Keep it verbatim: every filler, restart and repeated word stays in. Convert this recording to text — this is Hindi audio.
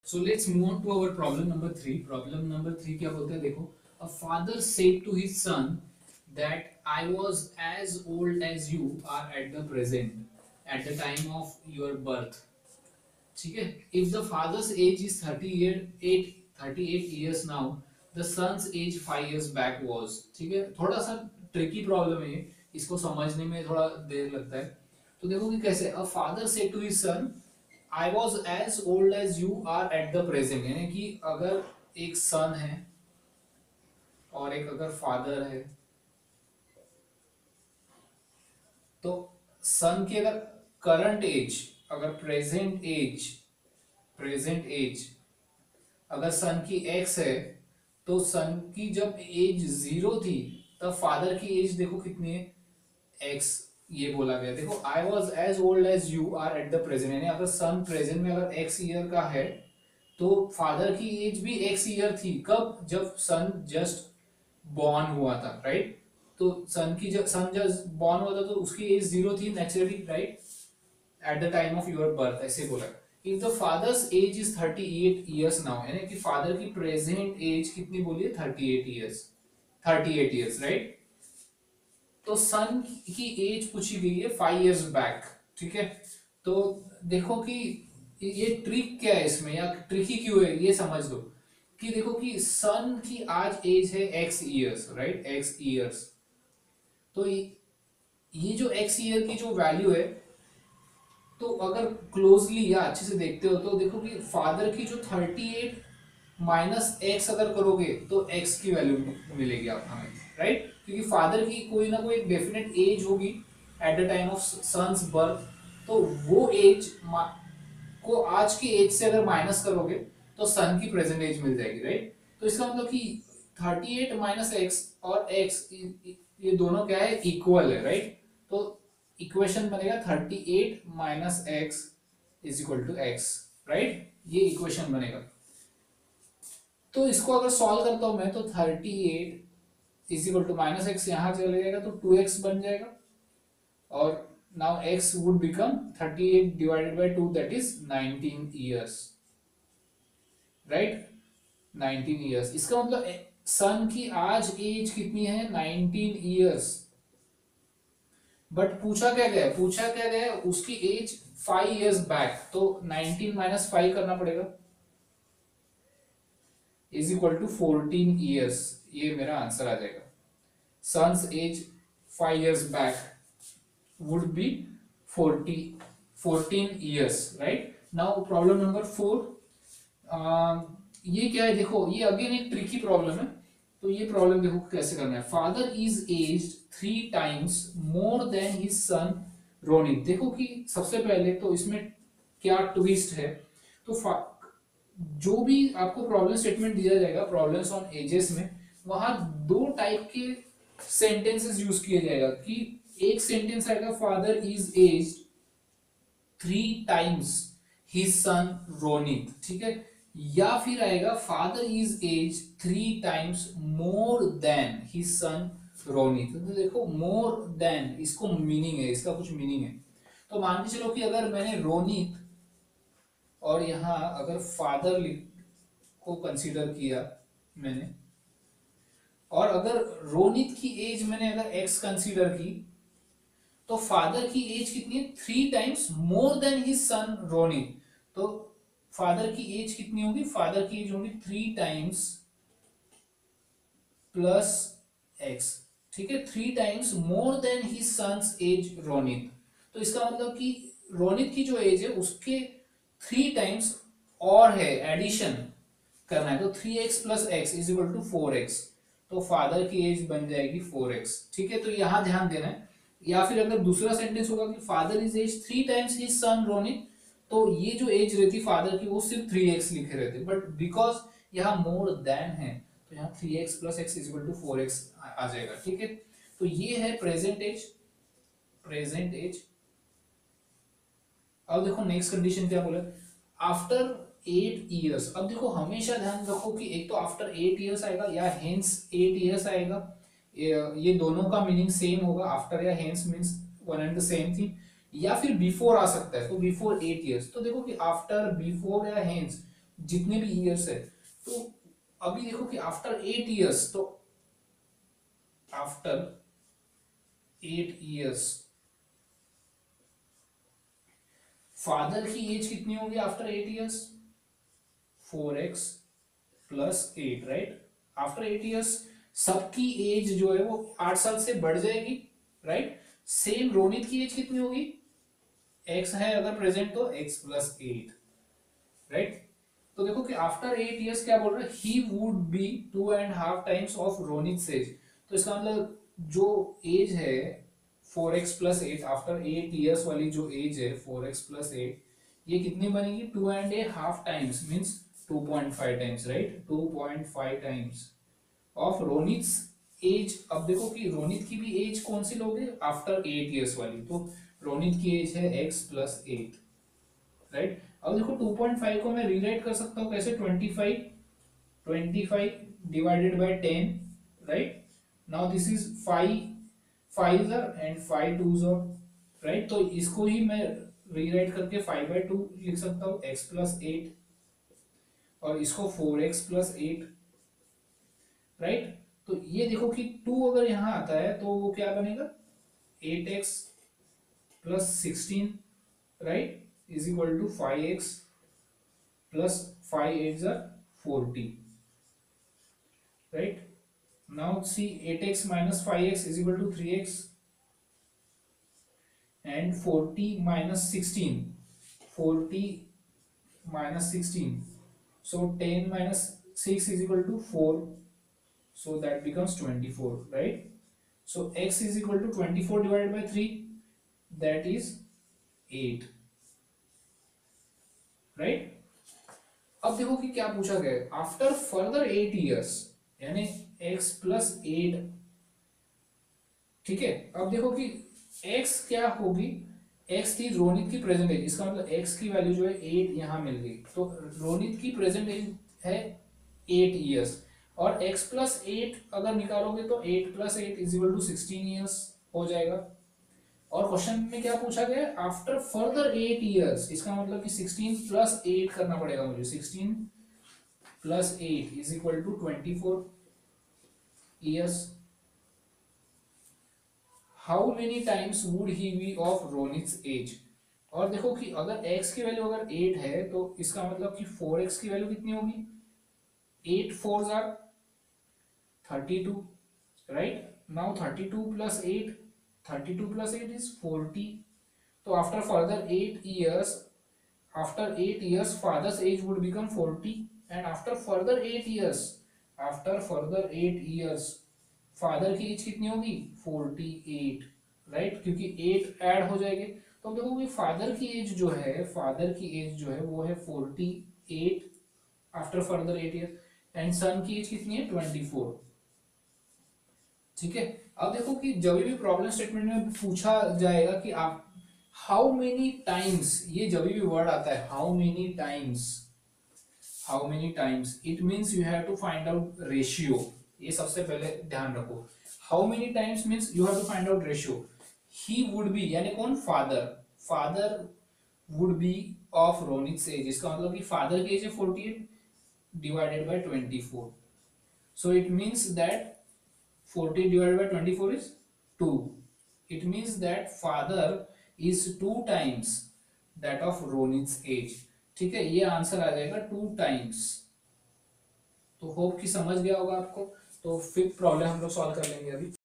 So let's move on to our problem number three. Problem number three क्या बोलते हैं देखो. A father said to his son that I was as old as you are at the present at the time of your birth. ठीक है. If the father's age is thirty year eight thirty eight years now, the son's age five years back was. ठीक है. थोड़ा सा ट्रिकी प्रॉब्लम है ये. इसको समझने में थोड़ा देर लगता है. तो देखो कि कैसे. A father said to his son I was as old as you are at the present. यानी कि अगर एक सन है और एक अगर फादर है तो सन की अगर करंट एज अगर प्रेजेंट एज प्रेजेंट एज अगर सन की एक्स है तो सन की जब एज जीरो थी तब फादर की एज देखो कितनी है एक्स. ये बोला गया. देखो I was as old as you are at the present. यानी अगर सन प्रेजेंट में अगर एक्स ईयर का है तो फादर की एज भी एक्स ईयर थी. कब? जब सन जस्ट बॉर्न हुआ था. राइट. तो सन की जब सन जस्ट बॉर्न हुआ था तो उसकी एज जीरो थी naturally. Right. At the time of your birth ऐसे बोला. If the father's age is thirty eight years now. यानी कि फादर की प्रेजेंट एज कितनी बोलिए thirty eight years. Thirty eight years. Right. तो सन की एज पूछी गई है फाइव इयर्स बैक. ठीक है. तो देखो कि ये ट्रिक क्या है इसमें या ट्रिकी क्यों है ये समझ लो कि देखो कि सन की आज एज है x years. Right. X years. तो ये जो एक्स ईयर की जो वैल्यू है तो अगर क्लोजली या अच्छे से देखते हो तो देखो कि फादर की जो थर्टी एट माइनस एक्स अगर करोगे तो एक्स की वैल्यू मिलेगी आप हमें. राइट. क्योंकि फादर की कोई ना कोई डेफिनेट एज होगी at the time of son's birth. तो वो एज को आज की एज से अगर माइनस करोगे तो सन की प्रेजेंट एज मिल जाएगी. राइट. तो इसका मतलब कि थर्टी एट माइनस एक्स और एक्स ये दोनों क्या है इक्वल है. राइट. तो इक्वेशन बनेगा thirty eight minus x is equal to x. Right. ये इक्वेशन बनेगा. तो इसको अगर सॉल्व करता हूं मैं तो thirty eight is equal to minus x यहां चले जाएगा तो टू एक्स बन जाएगा और now x would become thirty eight divided by two that is nineteen years. Right. Nineteen years. इसका मतलब सन की आज एज कितनी है नाइनटीन ईयर्स. बट पूछा क्या गया पूछा क्या गया उसकी एज फाइव इयर्स बैक. तो नाइनटीन माइनस फाइव करना पड़ेगा is equal to fourteen years. ये मेरा आंसर आ जाएगा. Son's age five years back would be forty fourteen years. Right. Now problem number four. ये क्या है देखो ये अगेन एक ट्रिकी प्रॉब्लम है. तो ये प्रॉब्लम देखो कैसे करना है. Father is aged three times more than his son Ronit. देखो कि सबसे पहले तो इसमें क्या ट्विस्ट है. तो जो भी आपको प्रॉब्लम स्टेटमेंट दिया जाएगा प्रॉब्लम्स ऑन एजेस में वहां दो टाइप के सेंटेंसेस यूज किया जाएगा. कि एक सेंटेंस आएगा father is aged three times his son Ronit. ठीक है. या फिर आएगा father is age three times more than his son Ronit. तो देखो मोर देन इसको मीनिंग है इसका कुछ मीनिंग है. तो मान के चलो कि अगर मैंने रोनित और यहां अगर फादर को कंसीडर किया मैंने और अगर रोनित की एज मैंने अगर एक्स कंसीडर की तो फादर की एज कितनी है three times more than his son Ronit. तो फादर की एज कितनी होगी फादर की एज होगी थ्री टाइम्स प्लस एक्स. ठीक है. Three times more than his son's age Ronit. तो इसका मतलब कि रोनित की जो एज है उसके थ्री टाइम्स और है एडिशन करना है. तो three x plus x is equal to four x. तो फादर की एज बन जाएगी फोर एक्स. ठीक है. तो यहां ध्यान देना है. या फिर अगर दूसरा सेंटेंस होगा कि father is age three times his son Ronit तो ये जो एज रहती फादर की वो सिर्फ थ्री एक्स लिखे रहते. बट बिकॉज यहाँ मोर देन है तो यहाँ three x plus x is equal to four x आ जाएगा. ठीक है. तो ये है प्रेजेंट एज. Present as. अब देखो नेक्स्ट कंडीशन क्या बोला आफ्टर एट ईयर्स. अब देखो हमेशा ध्यान रखो कि एक तो आफ्टर एट ईयर्स आएगा या हेंस एट ईयर्स आएगा. ये दोनों का मीनिंग सेम होगा. आफ्टर या hence means one and the same thing. या फिर बिफोर आ सकता है तो बिफोर एट ईयर्स. तो देखो कि आफ्टर बिफोर या हेंस जितने भी ईयर्स है। तो अभी देखो कि आफ्टर एट ईयर्स, तो आफ्टर एट ईयर्स फादर की एज कितनी होगी after eight years? Four x plus eight, right. After eight years सबकी एज जो है वो आठ साल से बढ़ जाएगी, राइट। सेम रोनित की एज कितनी होगी? एक्स है अगर प्रेजेंट तो एक्स प्लस एट, राइट। तो देखो कि आफ्टर एट ईयर्स क्या बोल रहा है, he would be two and half times of Ronit age. तो इसका मतलब जो एज है four x plus eight, after eight years वाली जो एज है फोर एक्स प्लस एट, ये कितनी बनेगी? Two and a half times means two point five times, right. Two point five times of Ronit's age. अब देखो कि रोनित की भी एज कौन सी लोगे आफ्टर एट ईयर्स वाली, तो रोनित की एज है एक्स प्लस एट, राइट। अब देखो टू पॉइंट फाइव को मैं रीराइट कर सकता हूँ कैसे? Twenty five, twenty five divided by ten, right. Now this is five, five and five two, right. तो इसको ही मैं रीराइट करके फाइव बाई टू लिख सकता हूँ एक्स प्लस एट, और इसको four x plus eight, right. तो ये देखो कि टू अगर यहां आता है तो वो क्या बनेगा? Eight x plus sixteen, right, is equal to five x plus five eight जार forty, right. Now see eight x minus five x is equal to three x and forty minus sixteen, forty minus sixteen, so ten minus six is equal to four, so that becomes twenty-four, right. So x is equal to twenty-four divided by three, that is eight, right. अब देखो कि क्या पूछा गया है, आफ्टर फर्दर एट ईयर्स, यानी x प्लस एट, ठीक है। अब देखो कि x क्या होगी, x थी रोनित की प्रेजेंट एज, इसका मतलब x की वैल्यू जो है एट यहां मिल गई, तो रोनित की प्रेजेंट एज है एट ईयर्स, और x प्लस एट अगर निकालोगे तो eight plus eight is equal to sixteen years हो जाएगा। और क्वेश्चन में क्या पूछा गया है, आफ्टर फर्दर एट ईयर्स, इसका मतलब कि सिक्सटीन प्लस एट करना पड़ेगा मुझे, sixteen plus eight is equal to twenty four years. How many times would he be of Ronit's age. और देखो कि अगर x की वैल्यू अगर एट है तो इसका मतलब कि फोर एक्स की वैल्यू कितनी होगी? एट फोर जार thirty two, right. Now thirty two plus eight, thirty two plus eight is forty. तो after further eight years, after eight years father's age would become forty, and after further eight years, after further eight years father की एज कितनी होगी? फोर्टी एट, राइट, क्योंकि एट ऐड हो जाएंगे। तो देखो कि फादर की एज जो है, फादर की एज जो है वो है forty eight after further eight year, and son की एज कितनी है? ट्वेंटी फोर, ठीक है। अब देखो कि जब भी प्रॉब्लम स्टेटमेंट में पूछा जाएगा कि आप हाउ मेनी टाइम्स, ये जब भी वर्ड आता है how many times, how many times, it means you have to find out ratio. ये सबसे पहले ध्यान रखो, how many times means you have to find out ratio. He would be यानी कौन? Father, father would be of Ronit's age, इसका मतलब कि फादर की एज है forty eight divided by twenty four, so it means that forty divided by twenty-four is two. It means that father is two times that of Ronit's age, ठीक है। ये आंसर आ जाएगा टू टाइम्स। तो होप कि समझ गया होगा आपको। तो फिफ्थ प्रॉब्लम हम लोग सॉल्व कर लेंगे अभी।